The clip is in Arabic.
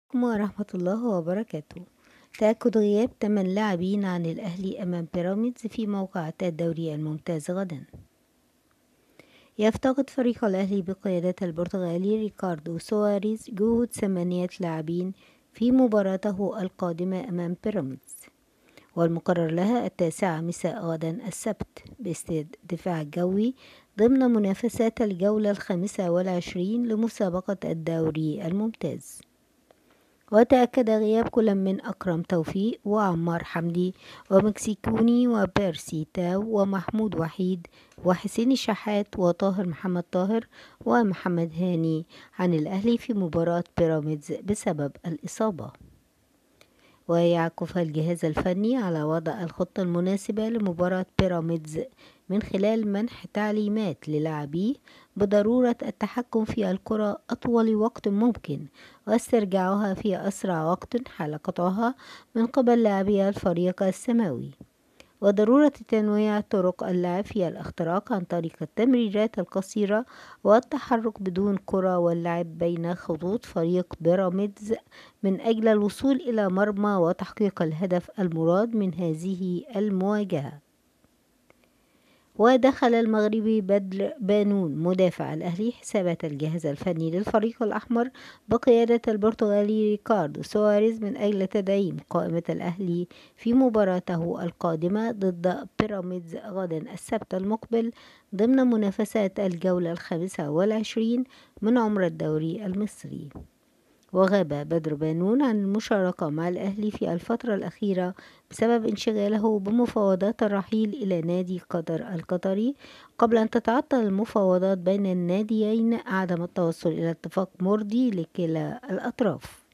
عليكم ورحمة الله وبركاته. تأكد غياب 8 لاعبين عن الأهلي أمام بيراميدز في موقعة الدوري الممتاز غدا. يفتقد فريق الأهلي بقيادة البرتغالي ريكاردو سواريز جهود 8 لاعبين في مباراته القادمة أمام بيراميدز، والمقرر لها 9 مساء غدا السبت باستاد الدفاع الجوي ضمن منافسات الجولة 25 لمسابقة الدوري الممتاز. وتأكد غياب كل من أكرم توفيق وعمار حمدي ومكسيكوني وبيرسي تاو ومحمود وحيد وحسين الشحات وطاهر محمد طاهر ومحمد هاني عن الأهلي في مباراة بيراميدز بسبب الإصابة. ويعكف الجهاز الفني على وضع الخطة المناسبة لمباراة بيراميدز من خلال منح تعليمات للاعبيه بضرورة التحكم في الكرة أطول وقت ممكن واسترجاعها في أسرع وقت حال قطعها من قبل لاعبي الفريق السماوي، وضرورة تنويع طرق اللعب في الاختراق عن طريق التمريرات القصيرة والتحرك بدون كرة واللعب بين خطوط فريق بيراميدز من أجل الوصول إلى مرمى وتحقيق الهدف المراد من هذه المواجهة. ودخل المغربي بدر بانون مدافع الأهلي حسابات الجهاز الفني للفريق الأحمر بقيادة البرتغالي ريكاردو سواريز من أجل تدعيم قائمة الأهلي في مباراته القادمة ضد بيراميدز غدا السبت المقبل ضمن منافسات الجولة 25 من عمر الدوري المصري. وغاب بدر بانون عن المشاركة مع الأهلي في الفترة الأخيرة بسبب انشغاله بمفاوضات الرحيل إلى نادي قطر القطري قبل أن تتعطل المفاوضات بين الناديين عدم التوصل إلى اتفاق مرضي لكلا الأطراف.